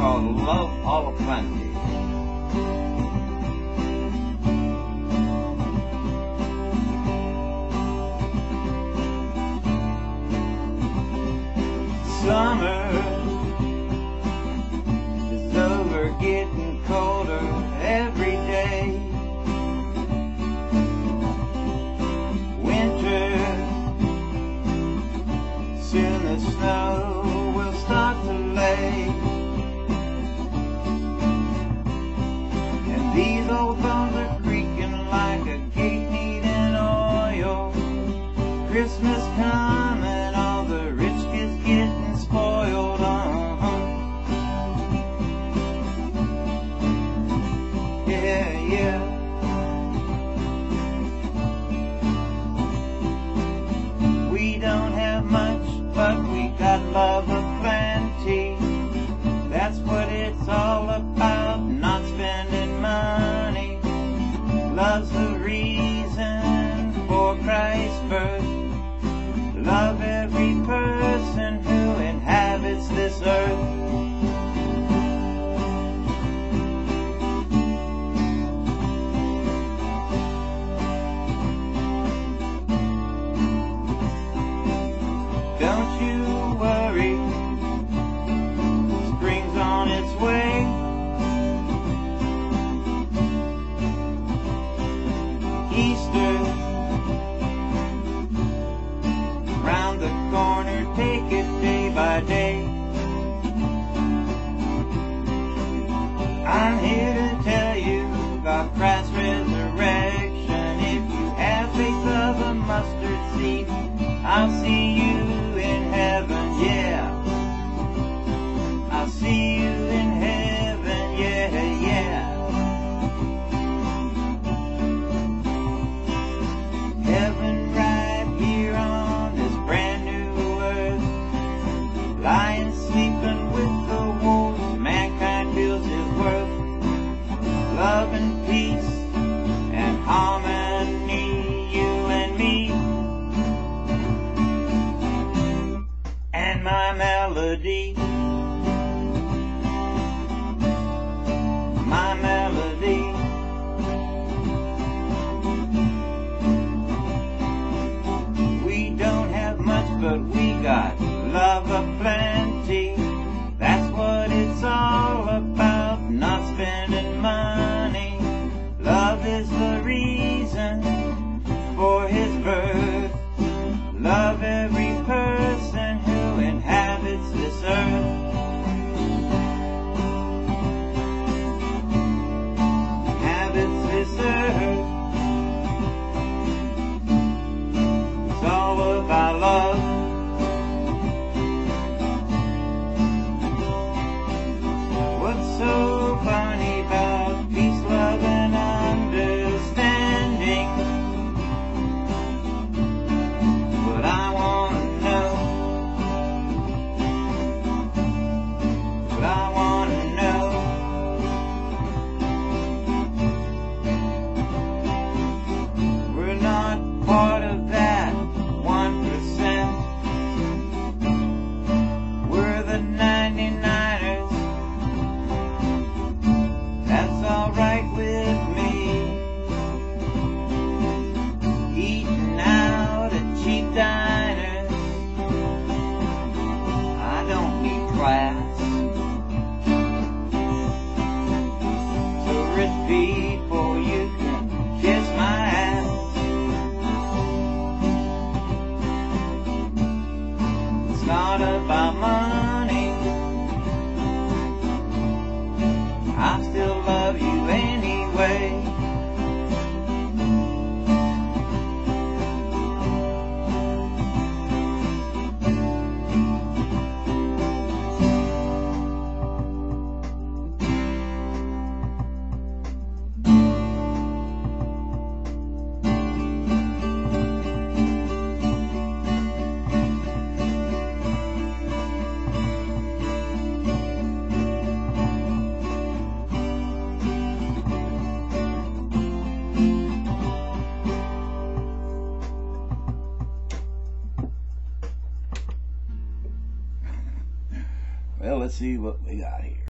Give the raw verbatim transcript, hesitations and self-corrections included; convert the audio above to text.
called Love All Plenty. Summer is over, getting colder every day. Winter, soon the snow will start to lay. And these old bones are creaking like a gate needing oil. Christmas coming, all the rich kids getting spoiled. Uh-huh. Yeah, yeah. We don't have much, but we got love aplenty. That's what it's all about, not spending money. Love's the reason for Christ's birth. Love every person who inhabits this earth. Don't you worry, spring's on its way. Easter, round the corner, take it day by day. I'm here to tell you about Christ's resurrection. If you have faith of a mustard seed, I'll see you in heaven, yeah. I'll see you in heaven, yeah, yeah. Heaven right here on this brand new earth. Lying, sleeping with the wolves, mankind feels his worth. Love and peace and harmony, you and me. And my melody, my melody. We don't have much, but we got love aplenty. That's what it's all about, not spending money. Love is the reason for his birth. Love every person who inhabits this earth. Inhabits this earth. It's all about love. What's so funny about peace, love, and understanding? But I wanna know. But I wanna know. We're not part of that one percent. We're the ninety-niners. That's alright with me. Eating out at cheap diners. I don't need class. So rich people, you can kiss my ass. It's not about money. I still love you anyway. Well, let's see what we got here.